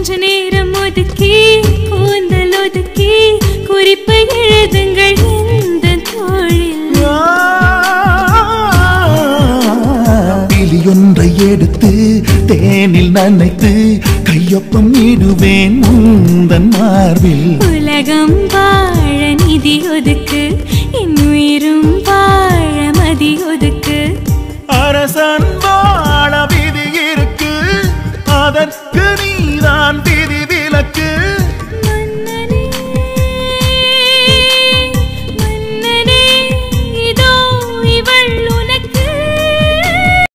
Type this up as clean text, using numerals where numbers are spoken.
கொஞ்ச நேரம் ஒதுக்கி கூந்தல் ஒதுக்கி குறிப்பு எழுதுங்கள் இந்த தோழில். பிலியொன்றை எடுத்து தேனில் நனைத்து கையொப்பம் இடுவேன் முந்தன் மார்பில். உலகம் வாழ நிதி